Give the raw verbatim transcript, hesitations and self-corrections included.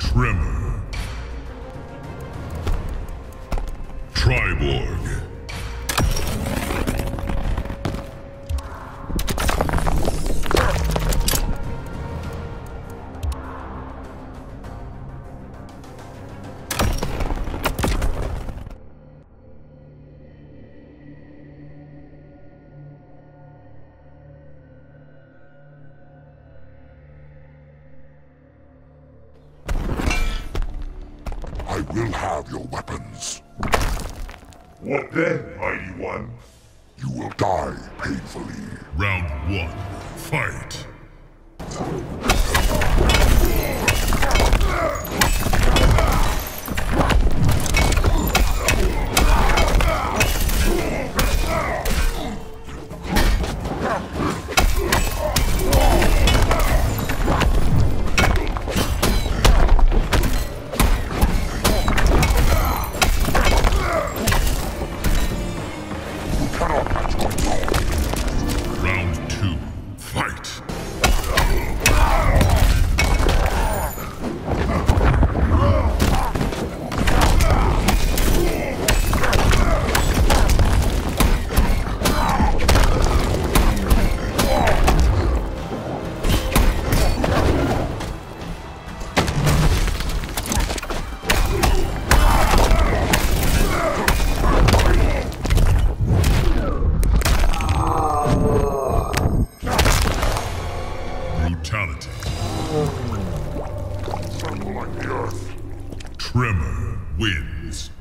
Tremor. Triborg. I will have your weapons. What then, Mighty One? You will die painfully. Round one. Fight. Round two. Fight. Brutality. Circle like the earth. Tremor wins.